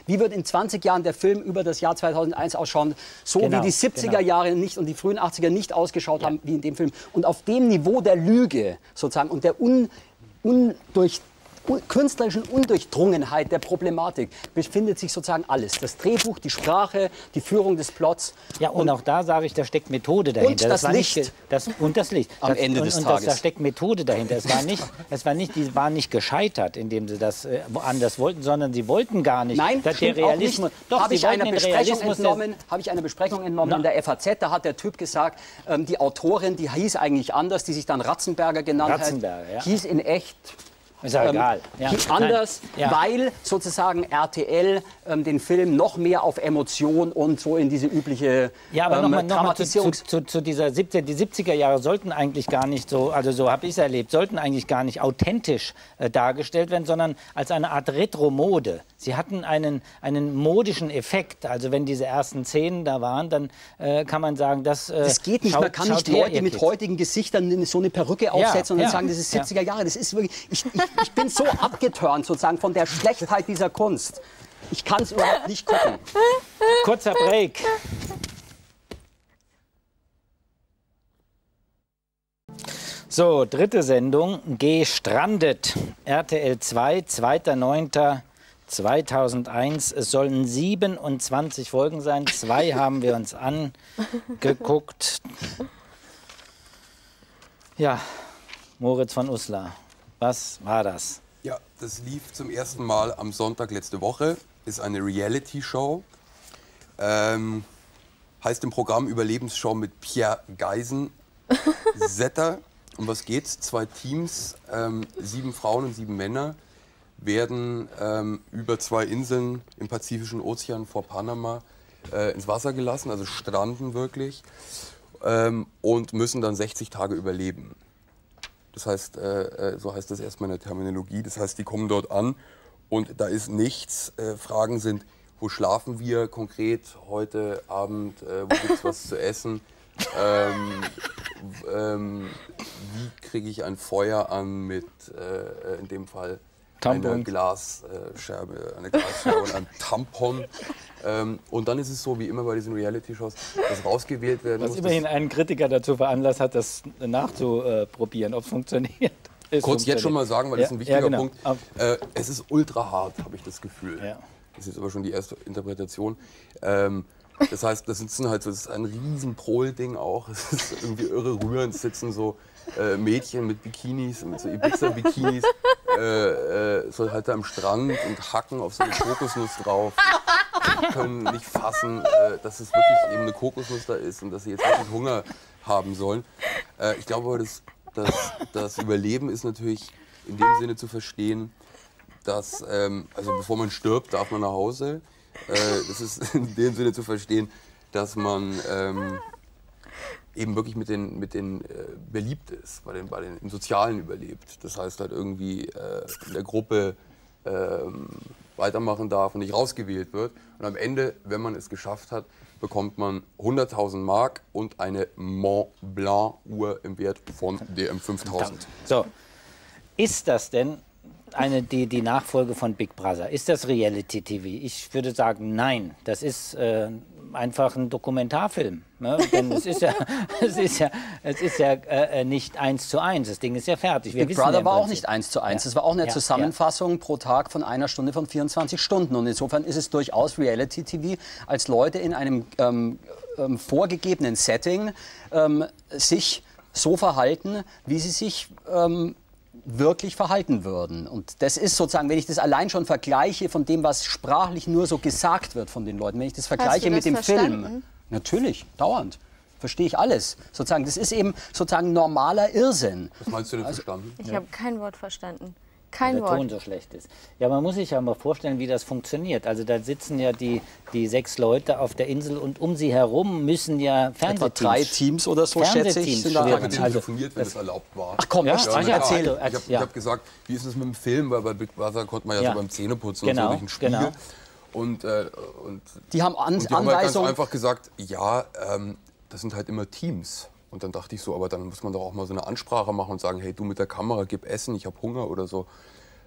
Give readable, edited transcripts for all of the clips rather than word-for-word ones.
Wie wird in 20 Jahren der Film über das Jahr 2001 ausschauen? So wie die 70er Jahre nicht und die frühen 80er nicht ausgeschaut haben wie in dem Film. Und auf dem Niveau der Lüge sozusagen und der künstlerischen Undurchdrungenheit der Problematik befindet sich sozusagen alles. Das Drehbuch, die Sprache, die Führung des Plots. Ja, und auch da sage ich, da steckt Methode dahinter. Und das Licht. Und das Licht. Am Ende des Tages. Da steckt Methode dahinter. Die waren nicht gescheitert, indem sie das anders wollten, sondern sie wollten gar nicht. Nein, der Realismus. Doch, habe ich einer Besprechung entnommen in der FAZ. Da hat der Typ gesagt, die Autorin, die hieß eigentlich anders, die sich dann Ratzenberger genannt hat, hieß in echt... Ist ja egal. Anders, weil sozusagen RTL den Film noch mehr auf Emotion und so in diese übliche Dramatisierung... Zu dieser die 70er Jahre sollten eigentlich gar nicht so, also so habe ich es erlebt, sollten eigentlich gar nicht authentisch dargestellt werden, sondern als eine Art Retro-Mode. Sie hatten einen modischen Effekt. Also wenn diese ersten Szenen da waren, dann kann man sagen, das geht nicht. Man kann nicht Leute mit heutigen Gesichtern so eine Perücke aufsetzen und dann sagen, das ist 70er Jahre. Das ist wirklich... Ich bin so abgeturnt sozusagen von der Schlechtheit dieser Kunst. Ich kann es überhaupt nicht gucken. Kurzer Break. So, dritte Sendung, Gestrandet. RTL 2, 2.9.2001. Es sollen 27 Folgen sein. 2 haben wir uns angeguckt. Ja, Moritz von Uslar. Was war das? Ja, das lief zum ersten Mal am Sonntag letzte Woche. Ist eine Reality-Show. Heißt im Programm Überlebensshow mit Pierre Geisensetter. Um was geht's? 2 Teams, 7 Frauen und 7 Männer, werden über 2 Inseln im Pazifischen Ozean vor Panama ins Wasser gelassen, also stranden wirklich, und müssen dann 60 Tage überleben. Das heißt, so heißt das erstmal in der Terminologie. Das heißt, die kommen dort an und da ist nichts. Fragen sind, wo schlafen wir konkret heute Abend? Wo gibt es was zu essen? Wie kriege ich ein Feuer an mit, in dem Fall, einer Glasscherbe und einem Tampon? Und dann ist es so, wie immer bei diesen Reality-Shows, dass rausgewählt werden muss. Was immerhin einen Kritiker dazu veranlasst hat, das nachzuprobieren, ob es funktioniert. Kurz jetzt schon mal sagen, weil das ist ein wichtiger Punkt. Es ist ultra hart, habe ich das Gefühl. Ja. Das ist aber schon die erste Interpretation. Das heißt, das ist halt so, das ist ein riesen Pol-Ding auch. Es ist irgendwie irre rührend, sitzen so Mädchen mit Bikinis, mit so Ibiza-Bikinis, so halt da am Strand und hacken auf so eine Kokosnuss drauf. Die können nicht fassen, dass es wirklich eben eine Kokosnuss da ist und dass sie jetzt wirklich Hunger haben sollen. Ich glaube aber, das Überleben ist natürlich in dem Sinne zu verstehen, dass, also bevor man stirbt, darf man nach Hause. Das ist in dem Sinne zu verstehen, dass man eben wirklich mit den beliebt ist, im Sozialen überlebt. Das heißt halt irgendwie in der Gruppe weitermachen darf und nicht rausgewählt wird. Und am Ende, wenn man es geschafft hat, bekommt man 100.000 Mark und eine Mont Blanc Uhr im Wert von DM 5000. So, ist das denn die Nachfolge von Big Brother? Ist das Reality TV? Ich würde sagen, nein. Das ist einfach ein Dokumentarfilm. Ne? Denn es ist ja nicht 1:1. Das Ding ist ja fertig. Big Brother war auch nicht 1:1. Es war auch eine Zusammenfassung pro Tag von einer Stunde von 24 Stunden. Und insofern ist es durchaus Reality TV, als Leute in einem vorgegebenen Setting sich so verhalten, wie sie sich wirklich verhalten würden. Und das ist sozusagen, wenn ich das allein schon vergleiche von dem, was sprachlich nur so gesagt wird von den Leuten, wenn ich das vergleiche mit dem Film, natürlich, dauernd, verstehe ich alles. Sozusagen, das ist eben sozusagen normaler Irrsinn. Was meinst du denn verstanden? Ich habe kein Wort verstanden. Kein Wort. Der Ton so schlecht ist. Ja, man muss sich ja mal vorstellen, wie das funktioniert. Also da sitzen ja die 6 Leute auf der Insel und um sie herum müssen ja Fernsehteams. Etwa 3 Teams oder so, schätze ich. Ich habe mit denen telefoniert, wenn das erlaubt war. Ach komm, erzähl. Ich habe gesagt, wie ist es mit dem Film? Weil bei Big Brother konnte man ja so beim Zähneputzen und so durch den Spiegel. Und die haben halt ganz einfach gesagt, ja, das sind halt immer Teams. Und dann dachte ich so, aber dann muss man doch auch mal so eine Ansprache machen und sagen, hey, du mit der Kamera, gib Essen, ich habe Hunger oder so.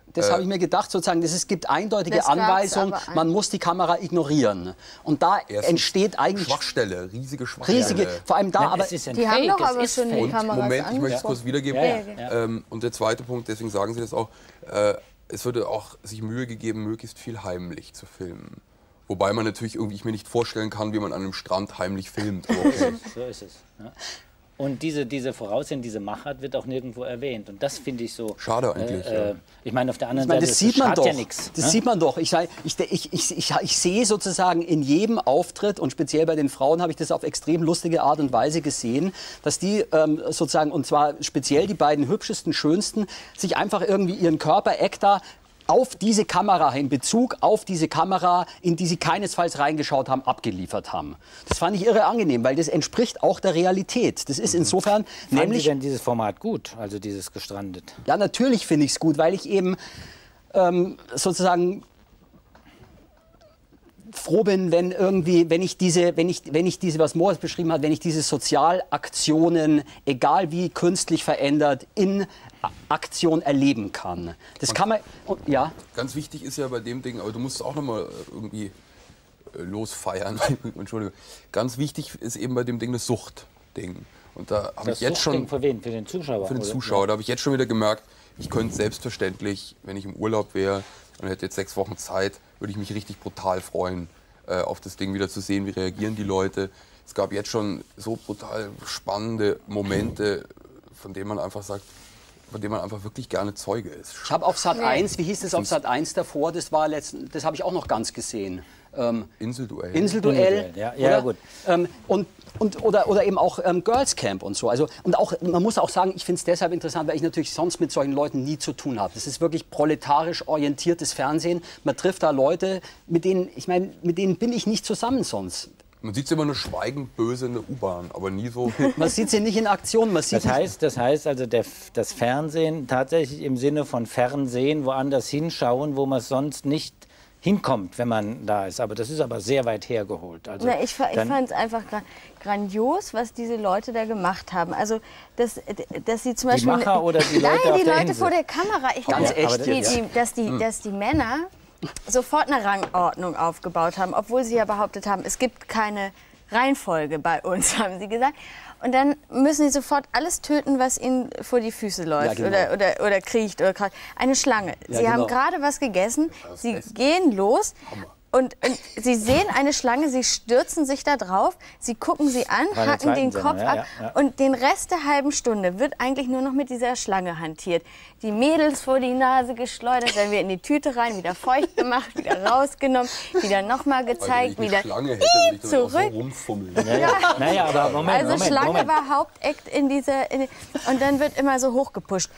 Das habe ich mir gedacht, sozusagen, es gibt eindeutige Anweisungen, man muss die Kamera ignorieren. Und da entsteht eigentlich... Schwachstelle, riesige Schwachstelle. Vor allem da, aber... Die haben doch aber schon die Kameras Moment, ich möchte es kurz wiedergeben. Und der zweite Punkt, deswegen sagen Sie das auch, es würde auch sich Mühe gegeben, möglichst viel heimlich zu filmen. Wobei man natürlich irgendwie, ich mir nicht vorstellen kann, wie man an einem Strand heimlich filmt. Aber okay. So ist es. Ja. Und diese Voraussehen, diese Machart wird auch nirgendwo erwähnt. Und das finde ich so... Schade eigentlich. Ich meine, auf der anderen Seite, das sieht man doch. Ja nichts. Das sieht man doch. Ich sehe sozusagen in jedem Auftritt, und speziell bei den Frauen habe ich das auf extrem lustige Art und Weise gesehen, dass die sozusagen, und zwar speziell die beiden hübschesten, schönsten, sich einfach irgendwie ihren Körper-Act da auf diese Kamera, in Bezug auf diese Kamera, in die sie keinesfalls reingeschaut haben, abgeliefert haben. Das fand ich irre angenehm, weil das entspricht auch der Realität. Das ist insofern Fanden Sie denn dieses Format gut, also dieses gestrandet? Ja, natürlich finde ich es gut, weil ich eben sozusagen froh bin, wenn irgendwie, wenn ich diese, was Moritz beschrieben hat, wenn ich diese Sozialaktionen, egal wie künstlich verändert, in Aktion erleben kann. Das kann man, ja. Ganz wichtig ist ja bei dem Ding, aber du musst es auch noch mal irgendwie losfeiern. Entschuldigung. Ganz wichtig ist eben bei dem Ding das Suchtding. Und da habe ich jetzt schon für wen? Für den Zuschauer? Für den Zuschauer. Da habe ich jetzt schon wieder gemerkt, ich könnte selbstverständlich, wenn ich im Urlaub wäre und hätte jetzt 6 Wochen Zeit, würde ich mich richtig brutal freuen, auf das Ding wieder zu sehen, wie reagieren die Leute. Es gab jetzt schon so brutal spannende Momente, von denen man einfach sagt, von dem man einfach wirklich gerne Zeuge ist. Ich habe auf Sat.1, wie hieß das auf Sat.1 davor, das habe ich auch noch ganz gesehen. Inselduell. Inselduell, ja gut. Oder eben auch Girls Camp und so. Also, und auch, man muss auch sagen, ich finde es deshalb interessant, weil ich natürlich sonst mit solchen Leuten nie zu tun habe. Das ist wirklich proletarisch orientiertes Fernsehen. Man trifft da Leute, mit denen bin ich nicht zusammen sonst. Man sieht sie immer nur schweigend böse in der U-Bahn, aber nie so... Man sieht sie nicht in Aktion. Das heißt also, das Fernsehen tatsächlich im Sinne von Fernsehen, woanders hinschauen, wo man sonst nicht hinkommt, wenn man da ist. Aber das ist aber sehr weit hergeholt. Also na, ich fand es einfach grandios, was diese Leute da gemacht haben. Also, dass sie zum Beispiel... Die Macher oder die Leute Nein, auf die der Leute Insel. vor der Kamera. Ganz echt Dass die Männer sofort eine Rangordnung aufgebaut haben, obwohl sie ja behauptet haben, es gibt keine Reihenfolge bei uns, haben sie gesagt. Und dann müssen sie sofort alles töten, was ihnen vor die Füße läuft, ja, genau. oder kriecht. Oder eine Schlange. Ja, sie haben gerade was gegessen, sie gehen los. Und sie sehen eine Schlange, sie stürzen sich da drauf, sie gucken sie an, hacken den Kopf ab und den Rest der halben Stunde wird eigentlich nur noch mit dieser Schlange hantiert. Die Mädels vor die Nase geschleudert, dann wird in die Tüte rein, wieder feucht gemacht, wieder rausgenommen, wieder nochmal gezeigt, wieder Schlange hätte, würde ich zurück. Auch so rumfummeln. Naja, aber Moment, Schlange war Hauptakt und dann wird immer so hochgepusht.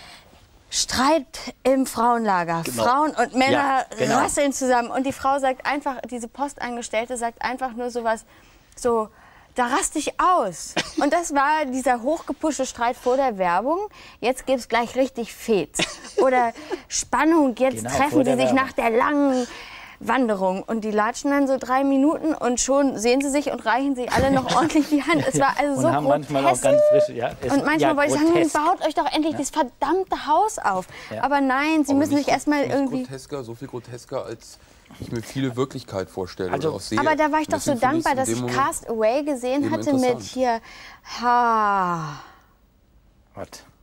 Streit im Frauenlager. Genau. Frauen und Männer rasseln zusammen. Und die Frau sagt einfach, diese Postangestellte sagt einfach nur sowas, so, da raste ich aus. Und das war dieser hochgepuschte Streit vor der Werbung. Jetzt gibt es gleich richtig Fetz. Oder Spannung, jetzt treffen sie sich nach der langen Wanderung. Und die latschen dann so 3 Minuten und schon sehen sie sich und reichen sich alle noch ordentlich die Hand. Es war also so grotesk. Manchmal auch ganz frisch, und manchmal wollte ich sagen, baut euch doch endlich das verdammte Haus auf. Ja. Aber nein, sie müssen sich erstmal irgendwie... So viel grotesker, als ich mir viele Wirklichkeit vorstelle oder auch sehe. Aber da war ich doch so dankbar, dass ich Cast Away gesehen hatte mit hier... Was?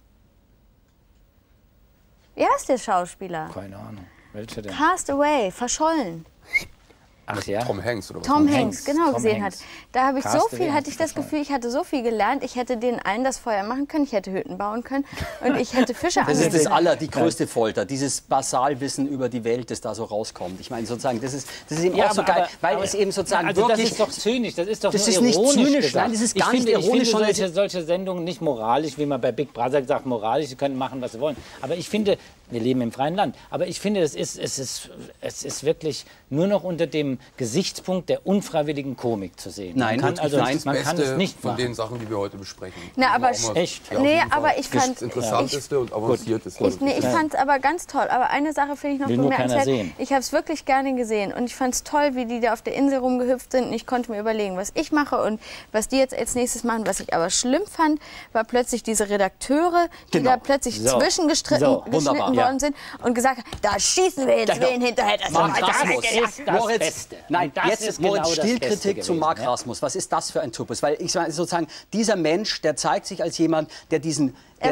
Wie heißt der Schauspieler? Keine Ahnung. Welche denn? Cast Away, verschollen. Ach ja? Tom Hanks oder was? Tom Hanks, genau, gesehen hat. Da habe ich hatte ich das Gefühl, ich hatte so viel gelernt. Ich hätte den allen das Feuer machen können, ich hätte Hütten bauen können und ich hätte Fische angeln. Das ist die größte Folter, dieses Basalwissen über die Welt, das da so rauskommt. Ich meine, sozusagen, das ist eben auch so geil, weil es eben sozusagen also wirklich... Das ist doch zynisch, das ist doch das nur ist nicht ironisch zynisch, gesagt. Nein, das ist gar nicht ironisch. Ich finde solche Sendungen nicht moralisch, wie man bei Big Brother sagt, moralisch, sie können machen, was sie wollen. Aber ich finde, wir leben im freien Land, aber ich finde, es ist wirklich nur noch unter dem Gesichtspunkt der unfreiwilligen Komik zu sehen. Nein, man kann es nicht machen. Von den Sachen, die wir heute besprechen. Na, aber echt. Nee, aber ich fand das Interessanteste und Avancierteste. Ich fand es aber ganz toll. Aber eine Sache finde ich noch bemerkenswert. Ich habe es wirklich gerne gesehen und ich fand es toll, wie die da auf der Insel rumgehüpft sind. Und ich konnte mir überlegen, was ich mache und was die jetzt als nächstes machen. Was ich aber schlimm fand, war plötzlich diese Redakteure, die da plötzlich zwischengeschnitten worden sind und gesagt haben, da schießen wir jetzt wen hinterher. Das ist das Beste. Nein, jetzt ist Moritz Stilkritik zu Mark Rasmus. Was ist das für ein Typus? Weil ich sage sozusagen, dieser Mensch, der zeigt sich als jemand, der diesen...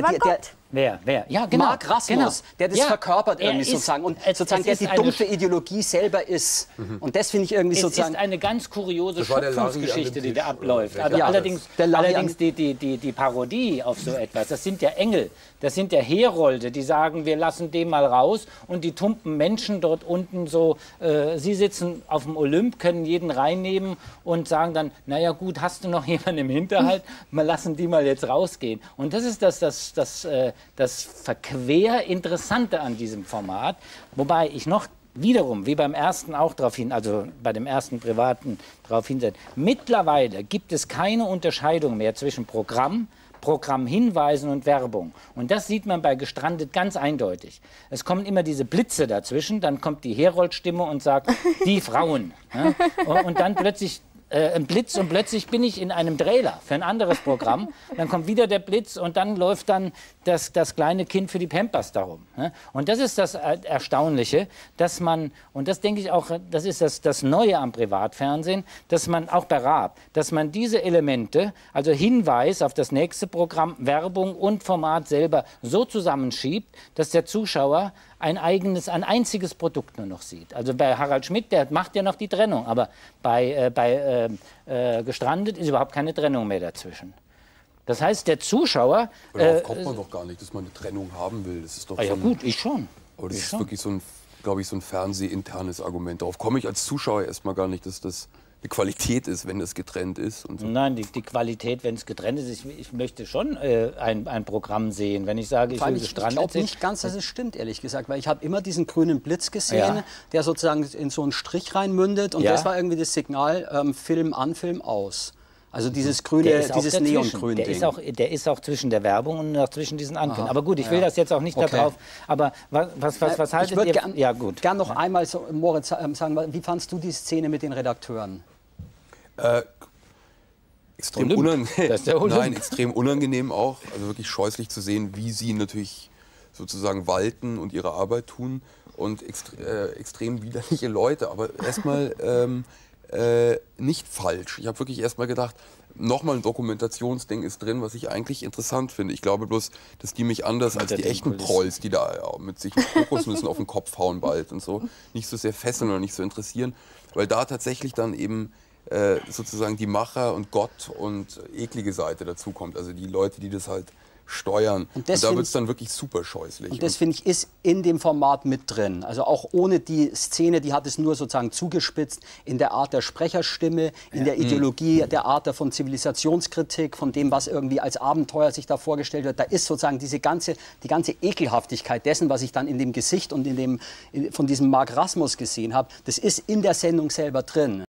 Wer? Ja, genau. Mark Rasmus, der das verkörpert irgendwie sozusagen und sozusagen der die dumpfe Ideologie selber ist. Und das finde ich irgendwie sozusagen... Es ist eine ganz kuriose Schöpfungsgeschichte, die da abläuft. Also allerdings die Parodie auf so etwas, das sind ja Engel, das sind ja Herolde, die sagen, wir lassen den mal raus und die tumpen Menschen dort unten so, sie sitzen auf dem Olymp, können jeden reinnehmen und sagen dann, naja gut, hast du noch jemanden im Hinterhalt, mal lassen die mal jetzt rausgehen. Und das ist das verquer Interessante an diesem Format, wobei ich noch wiederum, wie beim ersten auch darauf hin, also bei dem ersten privaten darauf hinsetze, mittlerweile gibt es keine Unterscheidung mehr zwischen Programmhinweisen und Werbung. Und das sieht man bei Gestrandet ganz eindeutig. Es kommen immer diese Blitze dazwischen, dann kommt die Herold-Stimme und sagt, die Frauen. Ja? Und dann plötzlich ein Blitz und plötzlich bin ich in einem Trailer für ein anderes Programm. Dann kommt wieder der Blitz und dann läuft dann das kleine Kind für die Pampers darum. Und das ist das Erstaunliche, dass man, und das denke ich auch, das ist das Neue am Privatfernsehen, dass man auch bei Raab, dass man diese Elemente, also Hinweis auf das nächste Programm, Werbung und Format selber so zusammenschiebt, dass der Zuschauer ein einziges Produkt nur noch sieht. Also bei Harald Schmidt, der macht ja noch die Trennung, aber bei Gestrandet ist überhaupt keine Trennung mehr dazwischen. Das heißt, der Zuschauer... Darauf kommt man doch gar nicht, dass man eine Trennung haben will. Das ist doch ja gut, ich schon. Aber das ist wirklich so ein, glaube ich, so ein fernsehinternes Argument. Darauf komme ich als Zuschauer erstmal gar nicht, dass das eine Qualität ist, wenn das getrennt ist. Und so. Nein, die Qualität, wenn es getrennt ist, ich möchte schon ein Programm sehen. Wenn ich sage, ich will Gestrandet sehen. Ich glaube nicht ganz, dass es stimmt, ehrlich gesagt. Weil ich habe immer diesen grünen Blitz gesehen, der sozusagen in so einen Strich reinmündet. Und das war irgendwie das Signal, Film an, Film aus. Also dieses grüne, dieses Neongrün-Ding. Der ist auch zwischen der Werbung und auch zwischen diesen Ankündigungen. Aber gut, ich will das jetzt auch nicht darauf. Aber was haltet ihr? Ja, gut. Gern noch einmal, so, Moritz, sagen, wie fandst du die Szene mit den Redakteuren? Extrem unangenehm auch. Also wirklich scheußlich zu sehen, wie sie natürlich sozusagen walten und ihre Arbeit tun. Und extrem widerliche Leute. Aber erstmal nicht falsch. Ich habe wirklich erstmal gedacht, nochmal ein Dokumentationsding ist drin, was ich eigentlich interessant finde. Ich glaube bloß, dass die mich anders als die echten Prolls, die da mit sich Kokosnüssen auf den Kopf hauen bald und so, nicht so sehr fesseln oder nicht so interessieren. Weil da tatsächlich dann eben sozusagen die Macher und Gott und eklige Seite dazukommt. Also die Leute, die das halt steuern. Und da wird es dann wirklich super scheußlich. Und das, finde ich, ist in dem Format mit drin. Also auch ohne die Szene, die hat es nur sozusagen zugespitzt in der Art der Sprecherstimme, in der Ideologie, der Art von Zivilisationskritik, von dem, was irgendwie als Abenteuer sich da vorgestellt wird. Da ist sozusagen die ganze Ekelhaftigkeit dessen, was ich dann in dem Gesicht und von diesem Mark Rasmus gesehen habe, das ist in der Sendung selber drin.